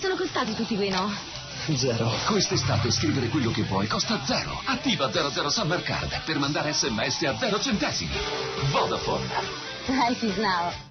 sono costati tutti quei no? Zero. Quest'estate scrivere quello che vuoi costa zero. Attiva 00 Summer Card per mandare SMS a 0 centesimi. Vodafone. Life is now.